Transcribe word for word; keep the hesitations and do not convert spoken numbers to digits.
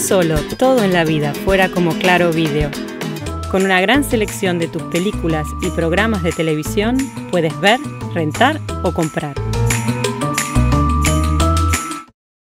solo todo en la vida fuera como Claro Video. Con una gran selección de tus películas y programas de televisión, puedes ver, rentar o comprar.